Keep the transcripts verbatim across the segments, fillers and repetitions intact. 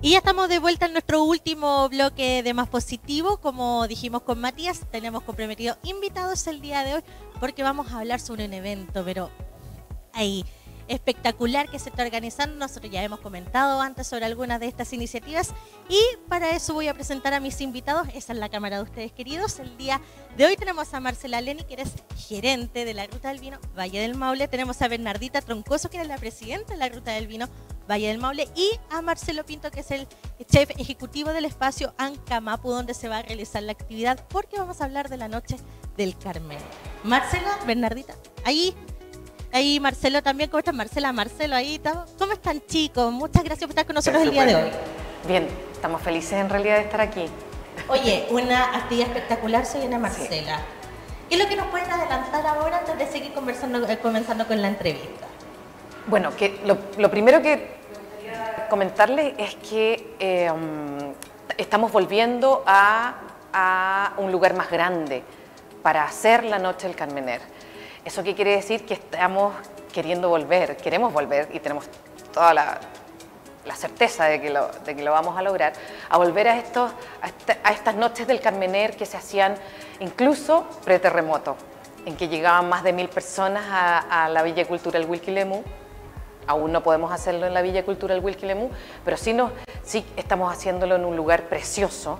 Y ya estamos de vuelta en nuestro último bloque de Más Positivo. Como dijimos con Matías, tenemos comprometidos invitados el día de hoy porque vamos a hablar sobre un evento, pero ahí espectacular que se está organizando. Nosotros ya hemos comentado antes sobre algunas de estas iniciativas y para eso voy a presentar a mis invitados. Esa es la cámara de ustedes, queridos. El día de hoy tenemos a Marcela Leni, que eres gerente de la Ruta del Vino Valle del Maule. Tenemos a Bernardita Troncoso, que es la presidenta de la Ruta del Vino Valle del Maule, y a Marcelo Pinto, que es el chef ejecutivo del espacio Ancamapu, donde se va a realizar la actividad, porque vamos a hablar de la Noche del Carmen. Marcela, Bernardita, ahí, ahí Marcelo también. ¿Cómo están, Marcela? Marcelo, ahí, ¿cómo están, chicos? Muchas gracias por estar con nosotros el día de hoy. Bien, estamos felices en realidad de estar aquí. Oye, una actividad espectacular se viene, Marcela. Sí. ¿Qué es lo que nos pueden adelantar ahora antes de seguir conversando, eh, comenzando con la entrevista? Bueno, que lo, lo primero que quería comentarles es que eh, um, estamos volviendo a, a un lugar más grande para hacer la Noche del Carmener. ¿Eso qué quiere decir? Que estamos queriendo volver, queremos volver y tenemos toda la, la certeza de que, lo, de que lo vamos a lograr, a volver a, estos, a, esta, a estas Noches del Carmener que se hacían incluso pre-terremoto, en que llegaban más de mil personas a, a la Villa Cultural Wilquillemú. Aún no podemos hacerlo en la Villa Cultural Wilquillemú, pero sí, nos, sí estamos haciéndolo en un lugar precioso,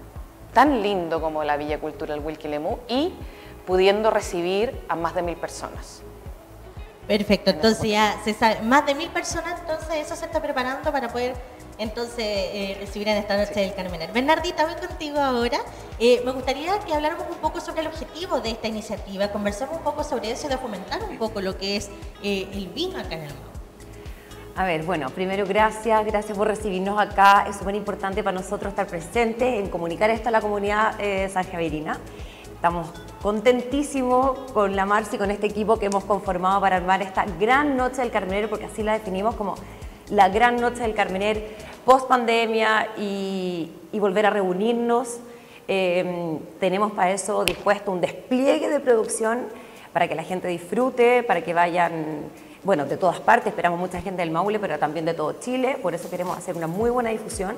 tan lindo como la Villa Cultural Wilquillemú, y pudiendo recibir a más de mil personas. Perfecto, entonces ya se sabe, más de mil personas, entonces eso se está preparando para poder entonces eh, recibir en esta Noche del Carmener. Bernardita, voy contigo ahora. Eh, me gustaría que habláramos un poco sobre el objetivo de esta iniciativa, conversemos un poco sobre eso y de fomentar un poco lo que es eh, el vino acá en el Maule. A ver, bueno, primero gracias, gracias por recibirnos acá. Es súper importante para nosotros estar presentes en comunicar esto a la comunidad eh, sanjaverina. Estamos contentísimos con la Marci y con este equipo que hemos conformado para armar esta gran Noche del Carmener, porque así la definimos como la gran Noche del Carmener post pandemia y, y volver a reunirnos. Eh, tenemos para eso dispuesto un despliegue de producción para que la gente disfrute, para que vayan, bueno, de todas partes. Esperamos mucha gente del Maule, pero también de todo Chile, por eso queremos hacer una muy buena difusión.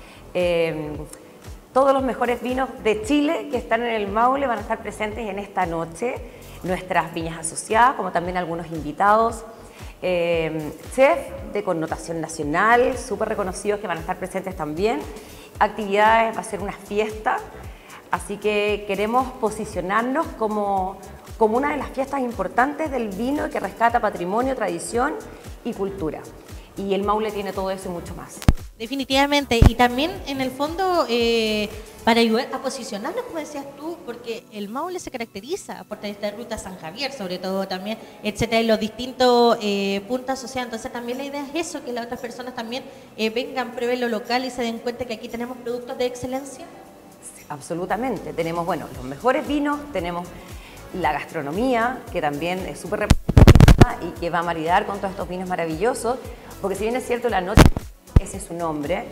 Eh, todos los mejores vinos de Chile que están en el Maule van a estar presentes en esta noche, nuestras viñas asociadas, como también algunos invitados, eh, chefs de connotación nacional, súper reconocidos, que van a estar presentes también. Actividades, va a ser una fiesta, así que queremos posicionarnos como como una de las fiestas importantes del vino que rescata patrimonio, tradición y cultura. Y el Maule tiene todo eso y mucho más. Definitivamente, y también en el fondo eh, para ayudar a posicionarnos, como decías tú, porque el Maule se caracteriza por esta ruta San Javier, sobre todo también, etcétera, y los distintos eh, puntos asociados. Entonces también la idea es eso, que las otras personas también eh, vengan, prueben lo local y se den cuenta que aquí tenemos productos de excelencia. Sí, absolutamente, tenemos, bueno, los mejores vinos, tenemos la gastronomía, que también es súper representada y que va a maridar con todos estos vinos maravillosos, porque si bien es cierto la noche, ese es su nombre,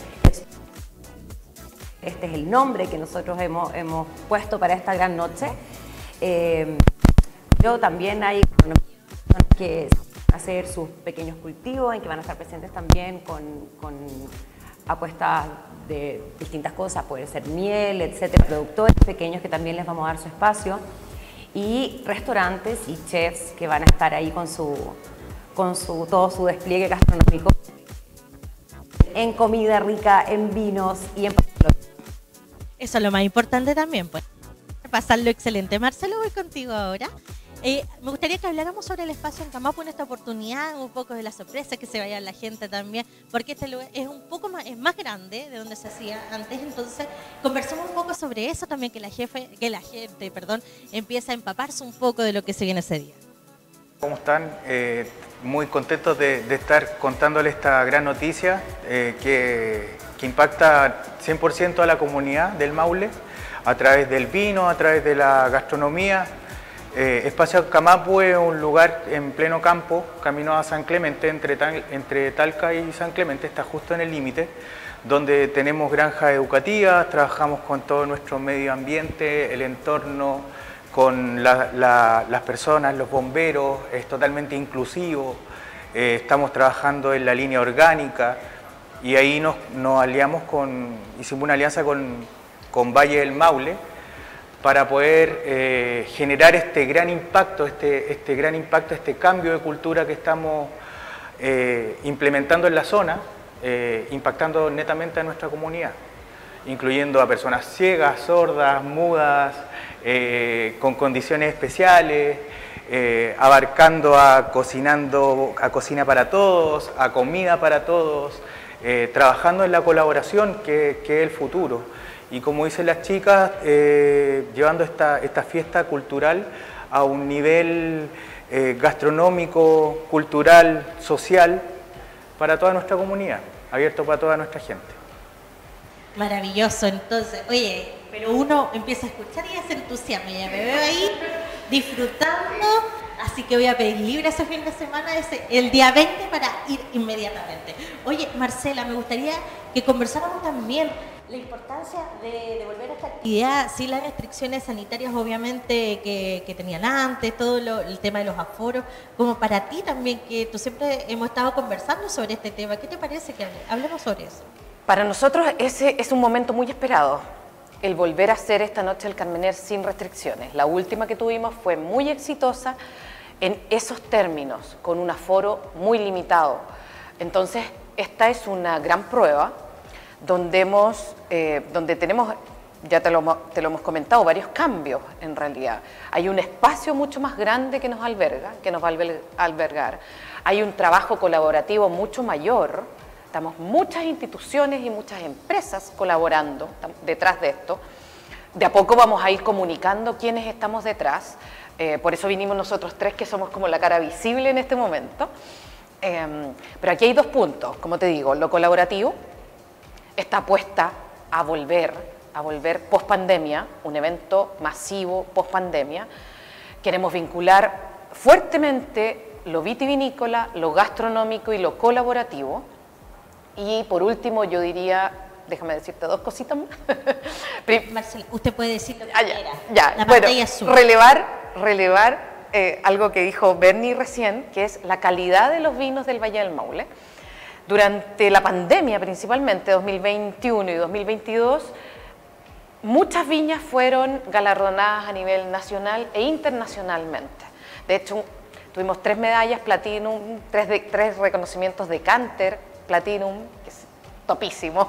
este es el nombre que nosotros hemos, hemos puesto para esta gran noche, eh, pero también hay personas que van a hacer sus pequeños cultivos, en que van a estar presentes también con, con apuestas de distintas cosas, puede ser miel, etcétera, productores pequeños que también les vamos a dar su espacio, y restaurantes y chefs que van a estar ahí con su, con su, todo su despliegue gastronómico en comida rica, en vinos y en pasteles. Eso es lo más importante también, pues pasarlo excelente. Marcelo, voy contigo ahora. Eh, me gustaría que habláramos sobre el espacio Ancamapu en esta oportunidad, un poco de la sorpresa, que se vaya la gente también, porque este lugar es un poco más, es más grande de donde se hacía antes, entonces conversemos un poco sobre eso también, que la, jefe, que la gente perdón, empieza a empaparse un poco de lo que se viene ese día. ¿Cómo están? Eh, muy contentos de, de estar contándoles esta gran noticia eh, que, que impacta cien por ciento a la comunidad del Maule, a través del vino, a través de la gastronomía. Eh, Espacio Ancamapu es un lugar en pleno campo, camino a San Clemente, entre, Tal, entre Talca y San Clemente, está justo en el límite, donde tenemos granjas educativas, trabajamos con todo nuestro medio ambiente, el entorno, con la, la, las personas, los bomberos, es totalmente inclusivo, eh, estamos trabajando en la línea orgánica, y ahí nos, nos aliamos con, hicimos una alianza con, con Valle del Maule para poder eh, generar este gran impacto, este, este gran impacto, este cambio de cultura que estamos eh, implementando en la zona, eh, impactando netamente a nuestra comunidad, incluyendo a personas ciegas, sordas, mudas, eh, con condiciones especiales, eh, abarcando a cocinando, a cocina para todos, a comida para todos, eh, trabajando en la colaboración que, que es el futuro. Y como dicen las chicas, eh, llevando esta, esta fiesta cultural a un nivel eh, gastronómico, cultural, social, para toda nuestra comunidad, abierto para toda nuestra gente. Maravilloso, entonces, oye, pero uno empieza a escuchar y ya se entusiasma, ya me veo ahí disfrutando, así que voy a pedir libre ese fin de semana, ese, el día veinte, para ir inmediatamente. Oye, Marcela, me gustaría que conversáramos también la importancia de, de volver a esta actividad, sin las restricciones sanitarias obviamente que, que tenían antes, todo lo, el tema de los aforos, como para ti también, que tú siempre hemos estado conversando sobre este tema. ¿Qué te parece que hablemos sobre eso? Para nosotros ese es un momento muy esperado, el volver a hacer esta noche el Carmener sin restricciones. La última que tuvimos fue muy exitosa en esos términos, con un aforo muy limitado. Entonces, esta es una gran prueba donde, hemos, eh, donde tenemos, ya te lo, te lo hemos comentado, varios cambios en realidad. Hay un espacio mucho más grande que nos alberga, que nos va a albergar. Hay un trabajo colaborativo mucho mayor. Estamos muchas instituciones y muchas empresas colaborando detrás de esto. De a poco vamos a ir comunicando quiénes estamos detrás. Eh, por eso vinimos nosotros tres, que somos como la cara visible en este momento. Eh, pero aquí hay dos puntos, como te digo, lo colaborativo está apuesta a volver, a volver post pandemia, un evento masivo post pandemia. Queremos vincular fuertemente lo vitivinícola, lo gastronómico y lo colaborativo. Y por último, yo diría, déjame decirte dos cositas más. Marcela, usted puede decir lo que ah, ya, quiera. Ya, la bueno, pantalla es suya. relevar, relevar eh, algo que dijo Bernie recién, que es la calidad de los vinos del Valle del Maule. Durante la pandemia, principalmente dos mil veintiuno y dos mil veintidós, muchas viñas fueron galardonadas a nivel nacional e internacionalmente. De hecho, tuvimos tres medallas Platinum, tres, de, tres reconocimientos de Canter Platinum, que es topísimo,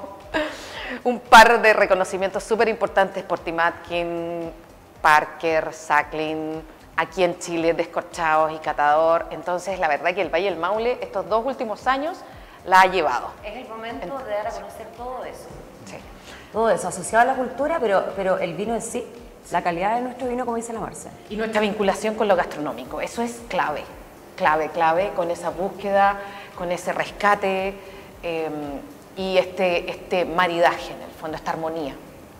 un par de reconocimientos súper importantes por Tim Atkin, Parker, Sacklin, aquí en Chile, Descorchados y Catador. Entonces, la verdad que el Valle del Maule, estos dos últimos años, la ha llevado. Es el momento Entonces, de dar a conocer todo eso. Sí. Todo eso, asociado a la cultura, pero, pero el vino en sí, la calidad de nuestro vino, como dice la Marce. Y nuestra vinculación con lo gastronómico, eso es clave, clave, clave, con esa búsqueda, con ese rescate eh, y este, este maridaje, en el fondo, esta armonía.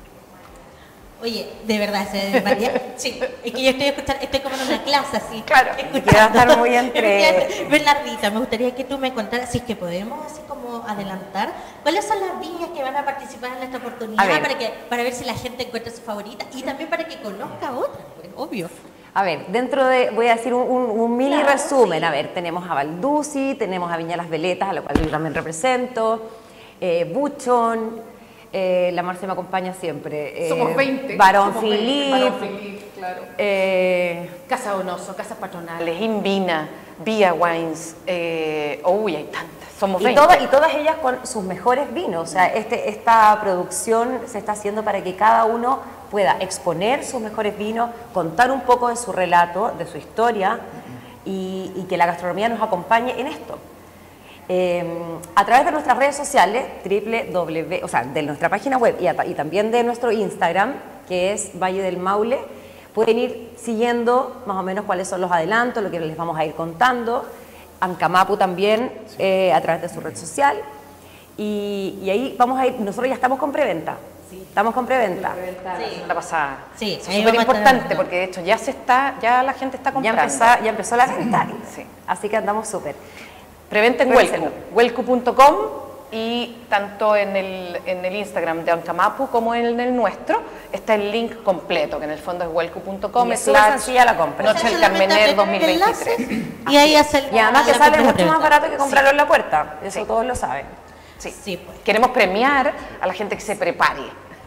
Oye, de verdad, ¿se María? Sí, es que yo estoy escuchando, estoy como en una clase así. Claro, quiero estar muy entre... Bernardita, me gustaría que tú me contaras, si es que podemos así como adelantar, ¿cuáles son las viñas que van a participar en esta oportunidad ver. para que para ver si la gente encuentra su favorita y también para que conozca otras, pues, obvio? A ver, dentro de, voy a decir un, un, un mini claro, resumen, sí. A ver, tenemos a Valdusi, tenemos a Viña Las Veletas, a la cual yo también represento, eh, Buchon, Eh, la Marce me acompaña siempre. Eh, somos veinte. Barón Philippe. Barón Philippe, claro. Eh, Casa Donoso, Casas Patronales, Invina, Vía Wines. Eh, uy, hay tantas. Somos y veinte. Todas, y todas ellas con sus mejores vinos. O sea, este, esta producción se está haciendo para que cada uno pueda exponer sus mejores vinos, contar un poco de su relato, de su historia, y, y que la gastronomía nos acompañe en esto. Eh, a través de nuestras redes sociales, triple w, o sea, de nuestra página web y, a, y también de nuestro Instagram, que es Valle del Maule, pueden ir siguiendo más o menos cuáles son los adelantos, lo que les vamos a ir contando. Ancamapu también, sí. eh, a través de su red social. Y, y ahí vamos a ir, nosotros ya estamos con preventa. Sí. Estamos con preventa. Sí. La pasada. Sí, es súper importante porque de hecho ya se está, ya la gente está comprando. Ya empezó, ya empezó la venta. Sí. Así que andamos súper. Preventa en Huelcu, huelcu punto com, y tanto en el, en el Instagram de Ancamapu como en el nuestro está el link completo, que en el fondo es huelcu punto com. Es súper sencilla la compra. Noche del Carmener dos mil veintitrés. Y ahí hace el, y además que sale mucho más barato que comprarlo en la puerta, eso sí. Todos lo saben. Sí. Sí, pues. Queremos premiar a la gente que se prepare.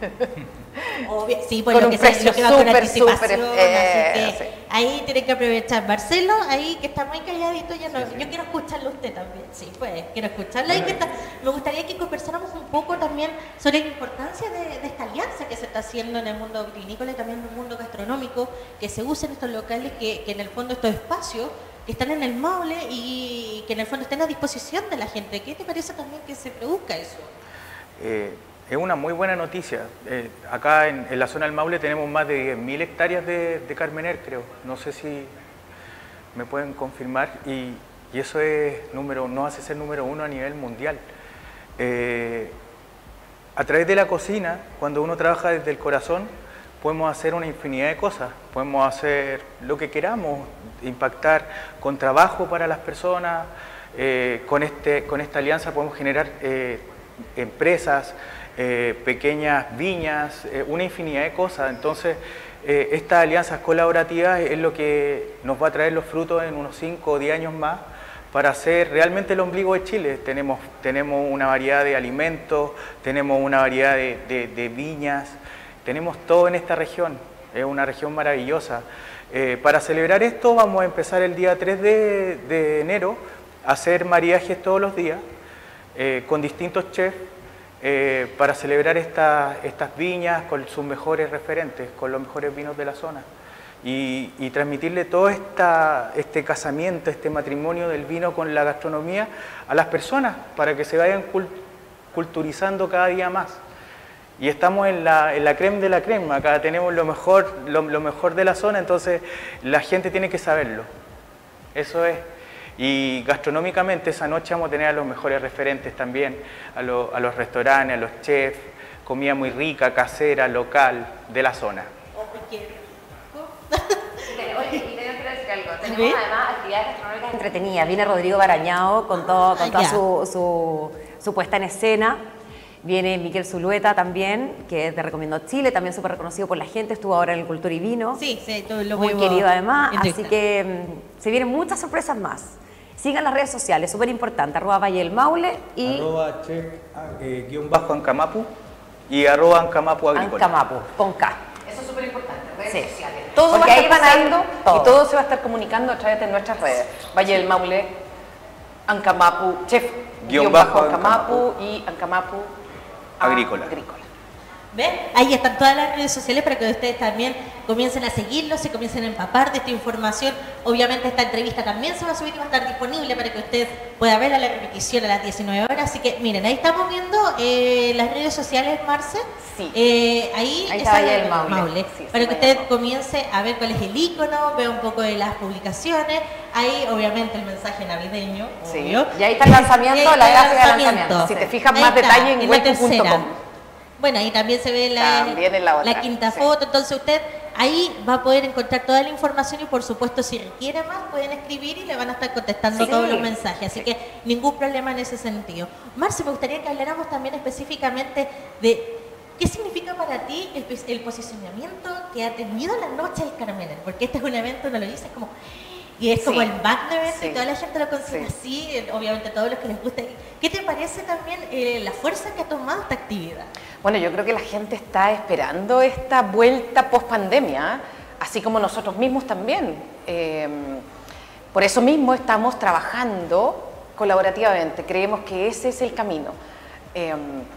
Obvio, sí, pues Con lo un que se, precio lo que va con súper, anticipación, súper, así eh, que sí. ahí tienen que aprovechar. Marcelo, ahí que está muy calladito, ya no, yo quiero escucharlo a usted también, sí, pues, quiero escucharlo. Ahí que está, me gustaría que conversáramos un poco también sobre la importancia de, de esta alianza que se está haciendo en el mundo vinícola y también en el mundo gastronómico, que se usen estos locales, que, que en el fondo estos espacios que están en el Maule y que en el fondo estén a disposición de la gente. ¿Qué te parece también que se produzca eso? Eh, es una muy buena noticia. Eh, acá en, en la zona del Maule tenemos más de diez mil hectáreas de, de Carmener, creo. No sé si me pueden confirmar. Y, y eso es número, nos hace ser número uno a nivel mundial. Eh, a través de la cocina, cuando uno trabaja desde el corazón, podemos hacer una infinidad de cosas. Podemos hacer lo que queramos, impactar con trabajo para las personas. Eh, con, este, con esta alianza podemos generar eh, empresas, eh, pequeñas viñas, eh, una infinidad de cosas. Entonces, eh, estas alianzas colaborativas es lo que nos va a traer los frutos en unos cinco o diez años más para hacer realmente el ombligo de Chile. Tenemos, tenemos una variedad de alimentos, tenemos una variedad de, de, de viñas, tenemos todo en esta región, es una región maravillosa. Eh, para celebrar esto vamos a empezar el día tres de, de enero a hacer maridajes todos los días eh, con distintos chefs eh, para celebrar esta, estas viñas con sus mejores referentes, con los mejores vinos de la zona y, y transmitirle todo esta, este casamiento, este matrimonio del vino con la gastronomía a las personas para que se vayan cult culturizando cada día más. Y estamos en la, en la creme de la creme, acá tenemos lo mejor, lo, lo mejor de la zona, entonces la gente tiene que saberlo, eso es. Y gastronómicamente esa noche vamos a tener a los mejores referentes también, a, lo, a los restaurantes, a los chefs, comida muy rica, casera, local, de la zona. Oye, y tengo que decir algo, tenemos además actividades gastronómicas entretenidas. Viene Rodrigo Barañao con, todo, con toda su, su, su puesta en escena. Viene Miquel Zulueta también, que te recomiendo Chile, también súper reconocido por la gente, estuvo ahora en el Cultura y Vino. Sí, sí, todo lo muy querido además, así que um, se vienen muchas sorpresas más. Sigan las redes sociales, súper importante, arroba Valle del Maule y... Arroba chef, eh, guión bajo Ancamapu y arroba Ancamapu Agrícola. Ancamapu, con K. Eso es súper importante, redes Sí. sociales. Todo Porque va a ahí estar van a ir pasando todo. y todo se va a estar comunicando a través de nuestras redes. Valle del Maule, Ancamapu, chef, guión bajo Ancamapu y Ancamapu Agrícola. Agrícola. ¿Ven? Ahí están todas las redes sociales para que ustedes también comiencen a seguirlos, se comiencen a empapar de esta información. Obviamente esta entrevista también se va a subir y va a estar disponible para que usted pueda ver a la repetición a las diecinueve horas. Así que miren, ahí estamos viendo eh, las redes sociales, Marce. Sí. Eh, ahí Ahí está está Valle del Maule. Sí, para sí, que Valle usted del Maule. comience a ver cuál es el icono, vea un poco de las publicaciones. Ahí obviamente el mensaje navideño, Sí. obvio. Y ahí está el lanzamiento, Y ahí está la el gráfica del lanzamiento. lanzamiento. Si te fijas Ahí más está, detalle en la hueco punto tercera. com. Bueno, ahí también se ve la, También en la otra, la quinta sí. foto, entonces usted ahí va a poder encontrar toda la información y por supuesto si requiere más pueden escribir y le van a estar contestando Sí. todos los mensajes, así que ningún problema en ese sentido. Marce, me gustaría que habláramos también específicamente de qué significa para ti el, el posicionamiento que ha tenido la Noche del Carmener, porque este es un evento, no lo dices como... Y es como Sí, el back de evento sí, y toda la gente lo considera sí. así, eh, obviamente todos los que les gusta. ¿Qué te parece también eh, la fuerza que ha tomado esta actividad? Bueno, yo creo que la gente está esperando esta vuelta post pandemia, así como nosotros mismos también. Eh, por eso mismo estamos trabajando colaborativamente, creemos que ese es el camino. Eh,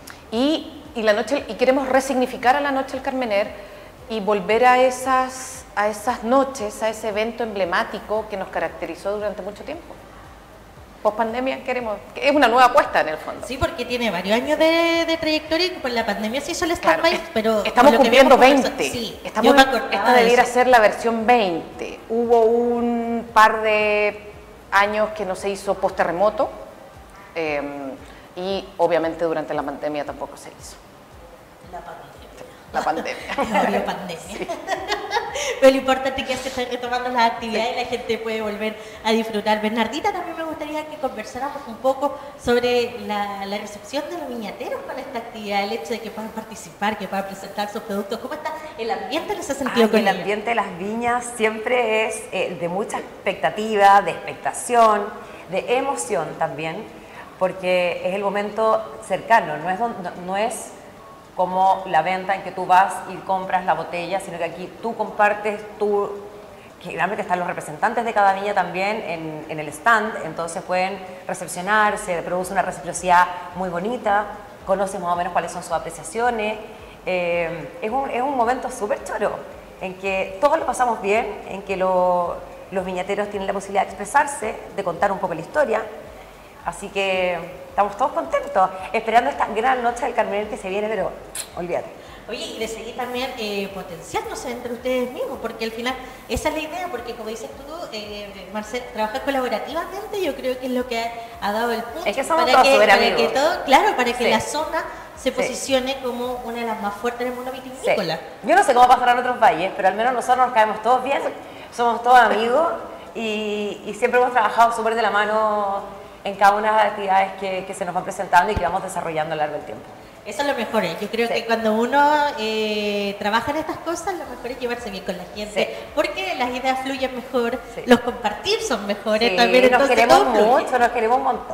y, y, la noche, y queremos resignificar a la Noche del Carmener y volver a esas, a esas noches, a ese evento emblemático que nos caracterizó durante mucho tiempo. Post pandemia queremos, que es una nueva apuesta en el fondo. Sí, porque tiene varios años de, de trayectoria y por la pandemia se hizo el Claro, stand-by, es- pero... estamos por lo que cumpliendo habíamos veinte. conversado- Sí, Estamos, yo me acordaba esta de debiera eso. ser la versión veinte. Hubo un par de años que no se hizo post terremoto eh, y obviamente durante la pandemia tampoco se hizo. La pandemia. La pandemia. No había pandemia. Pero lo importante es que se están retomando las actividades y la gente puede volver a disfrutar. Bernardita, también me gustaría que conversáramos un poco sobre la, la recepción de los viñateros con esta actividad, el hecho de que puedan participar, que puedan presentar sus productos. ¿Cómo está el ambiente en ese sentido? Ay, con el ella? ambiente de las viñas siempre es eh, de mucha expectativa, de expectación, de emoción también, porque es el momento cercano, no es, donde, no es como la venta en que tú vas y compras la botella, sino que aquí tú compartes, tú, generalmente están los representantes de cada viña también en, en el stand, entonces pueden recepcionar, se produce una reciprocidad muy bonita, conocen más o menos cuáles son sus apreciaciones, eh, es, un, es un momento súper choro, en que todos lo pasamos bien, en que lo, los viñateros tienen la posibilidad de expresarse, de contar un poco la historia, así que estamos todos contentos, esperando esta gran noche del Carmener que se viene, pero olvídate. Oye, y de seguir también eh, potenciándose entre ustedes mismos, porque al final esa es la idea, porque como dices tú, eh, Marcel, trabajar colaborativamente, yo creo que es lo que ha, ha dado el punto. Es que somos para todos que, súper para amigos. que todo, claro, para que Sí. la zona se Sí. posicione como una de las más fuertes del mundo vitivinícola. Sí. Yo no sé cómo pasará en otros valles, pero al menos nosotros nos caemos todos bien, somos todos amigos y, y siempre hemos trabajado súper de la mano en cada una de las actividades que, que se nos van presentando y que vamos desarrollando a lo largo del tiempo. Eso es lo mejor. ¿eh? Yo creo Sí. que cuando uno eh, trabaja en estas cosas, lo mejor es llevarse bien con la gente, Sí. porque las ideas fluyen mejor, Sí. los compartir son mejores Sí, también. nos Entonces, queremos todo fluye. mucho, nos queremos un montón.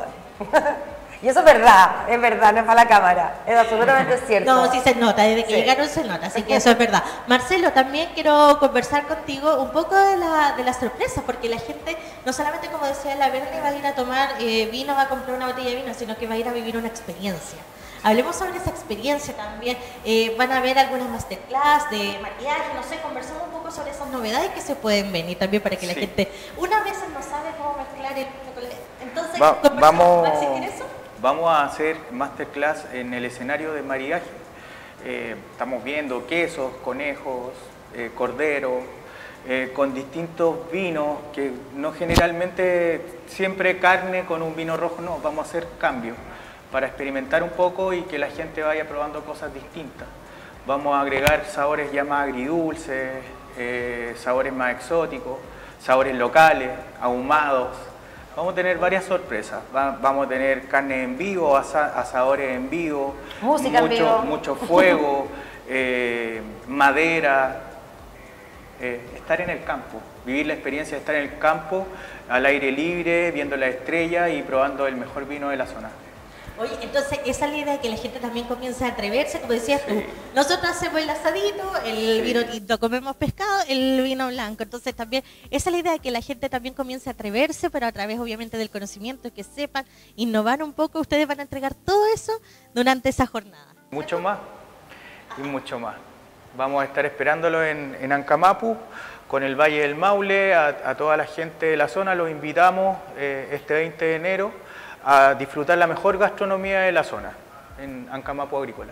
Y eso es verdad, es verdad, no es para la cámara, es absolutamente cierto. No, sí se nota, desde que Sí. llegaron se nota, así que eso es verdad. Marcelo, también quiero conversar contigo un poco de la, de la sorpresa, porque la gente, no solamente como decía la Verne, va a ir a tomar eh, vino, va a comprar una botella de vino, sino que va a ir a vivir una experiencia. Hablemos sobre esa experiencia también. Eh, van a ver algunas masterclass de maquillaje, no sé, conversamos un poco sobre esas novedades que se pueden venir también para que la Sí. gente, una vez no sabe cómo mezclar el vino con el... Entonces, Va- ¿conversamos? vamos, ¿Va a existir eso? vamos a hacer masterclass en el escenario de maridaje. Eh, estamos viendo quesos, conejos, eh, cordero, eh, con distintos vinos, que no generalmente siempre carne con un vino rojo, no, vamos a hacer cambios para experimentar un poco y que la gente vaya probando cosas distintas. Vamos a agregar sabores ya más agridulces, eh, sabores más exóticos, sabores locales, ahumados. Vamos a tener varias sorpresas. Va- vamos a tener carne en vivo, asa- asadores en vivo, Música en mucho, vivo. mucho fuego, eh, madera, eh, estar en el campo, vivir la experiencia de estar en el campo, al aire libre, viendo las estrellas y probando el mejor vino de la zona. Oye, entonces esa es la idea, que la gente también comience a atreverse, como decías tú. Sí. Nosotros hacemos el asadito, el Sí. vino tinto, comemos pescado, el vino blanco. Entonces también, esa es la idea, que la gente también comience a atreverse, pero a través obviamente del conocimiento, que sepan, innovar un poco. Ustedes van a entregar todo eso durante esa jornada. Mucho más y mucho más. Vamos a estar esperándolo en, en Ancamapu, con el Valle del Maule, a, a toda la gente de la zona. Los invitamos eh, este veinte de enero a disfrutar la mejor gastronomía de la zona, en Ancamapu Agrícola.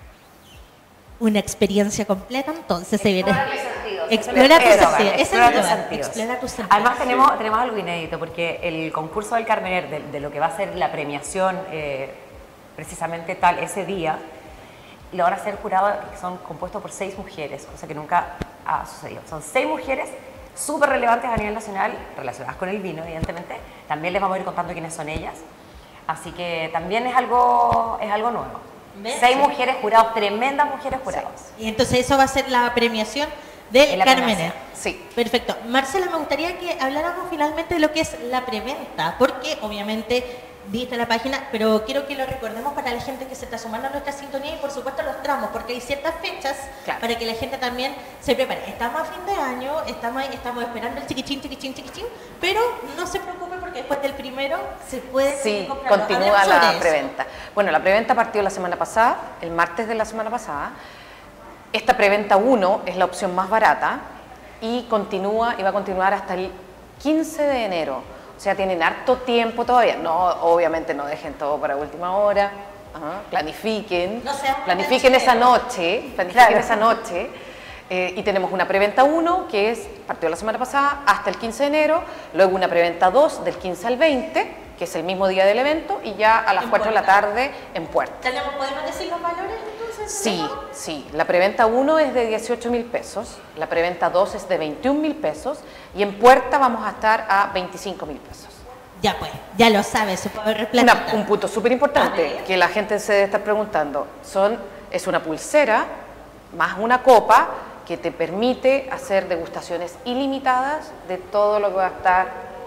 Una experiencia completa, entonces se viene. Explorar tus sentidos. Explorar tus Eso, sentidos. vale, Ese es explorar el tus lugar, sentidos. explorar tus sentidos. Además tenemos, tenemos algo inédito, porque el concurso del Carmener, de, de lo que va a ser la premiación eh, precisamente tal ese día, lo van a hacer jurados que son compuestos por seis mujeres, cosa que nunca ha sucedido. Son seis mujeres súper relevantes a nivel nacional, relacionadas con el vino, evidentemente. También les vamos a ir contando quiénes son ellas. Así que también es algo, es algo nuevo. ¿Ves? Seis Sí. mujeres jurados, tremendas mujeres juradas. Y entonces eso va a ser la premiación del En la Carmener. premiación. Sí. Perfecto. Marcela, me gustaría que habláramos finalmente de lo que es la preventa, porque obviamente diste la página, pero quiero que lo recordemos para la gente que se está sumando a nuestra sintonía y por supuesto los tramos, porque hay ciertas fechas Claro. para que la gente también se prepare. Estamos a fin de año, estamos, ahí- estamos esperando el chiquichín, chiquichín, chiquichín, pero no se preocupe porque después del primero se puede Sí, seguir comprando. continúa Hablemos sobre la eso. preventa. Bueno, la preventa partió la semana pasada, el martes de la semana pasada. Esta preventa uno es la opción más barata y continúa y va a continuar hasta el quince de enero. O sea, tienen harto tiempo todavía. No, obviamente no dejen todo para última hora. Ajá, planifiquen. No sean planifiquen esa cancheros. noche. Planifiquen Claro. esa noche. Eh, y tenemos una preventa uno, que es, partió la semana pasada, hasta el quince de enero. Luego una preventa dos, del quince al veinte, que es el mismo día del evento, y ya a las En cuatro de la Puerta. tarde en Puerta. ¿Tenemos, ¿Podemos decir los valores entonces? Sí, ¿no? sí. La preventa uno es de dieciocho mil pesos, la preventa dos es de veintiún mil pesos y en Puerta vamos a estar a veinticinco mil pesos. Ya pues, ya lo sabes, su poder Una- platita. un punto súper A importante ver. que la gente se debe estar preguntando, son, es una pulsera más una copa que te permite hacer degustaciones ilimitadas de todo lo que va a estar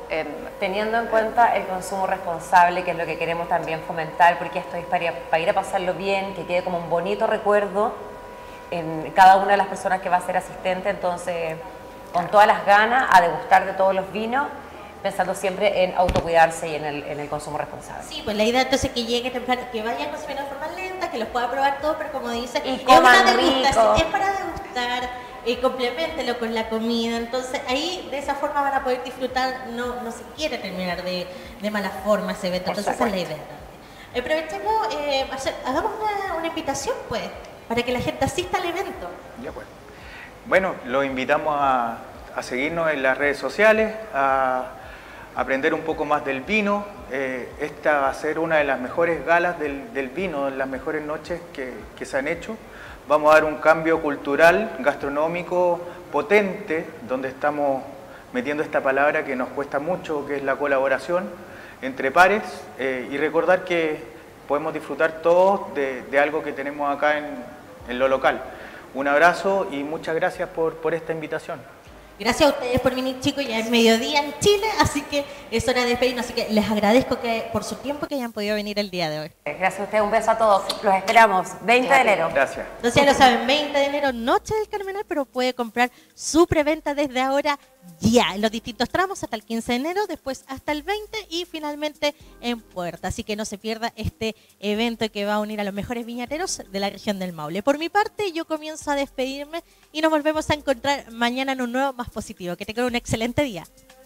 en... Teniendo en cuenta el consumo responsable, que es lo que queremos también fomentar, porque esto es para, para ir a pasarlo bien, que quede como un bonito recuerdo en cada una de las personas que va a ser asistente, entonces con todas las ganas a degustar de todos los vinos, pensando siempre en autocuidarse y en el, en el consumo responsable. Sí, pues la idea entonces es que llegue temprano, que vayan consumiendo de forma lenta, que los pueda probar todo, pero como dice, Y es coman una degustación, rico. es para degustar, y compleméntelo con la comida, entonces ahí de esa forma van a poder disfrutar, no, no se quiere terminar de, de mala forma ese evento, Por entonces esa es la supuesto. idea. Aprovechemos, eh, hacer- hagamos una, una invitación pues, para que la gente asista al evento. Ya pues. Bueno, los invitamos a, a seguirnos en las redes sociales, a aprender un poco más del vino. Eh, esta va a ser una de las mejores galas del, del vino, las mejores noches que, que se han hecho. Vamos a dar un cambio cultural, gastronómico potente, donde estamos metiendo esta palabra que nos cuesta mucho, que es la colaboración entre pares, eh, y recordar que podemos disfrutar todos de, de algo que tenemos acá en, en lo local. Un abrazo y muchas gracias por, por esta invitación. Gracias a ustedes por venir, chicos, ya es mediodía en Chile, así que es hora de despedirnos, así que les agradezco que por su tiempo que hayan podido venir el día de hoy. Gracias a ustedes, un beso a todos. Los esperamos, veinte de enero. Gracias. Entonces ya lo saben, veinte de enero, Noche del Carmenal, pero puede comprar su preventa desde ahora ya, en los distintos tramos hasta el quince de enero, después hasta el veinte y finalmente en puerta. Así que no se pierda este evento que va a unir a los mejores viñateros de la región del Maule. Por mi parte, yo comienzo a despedirme y nos volvemos a encontrar mañana en un nuevo Más Positivo. Que tengan un excelente día.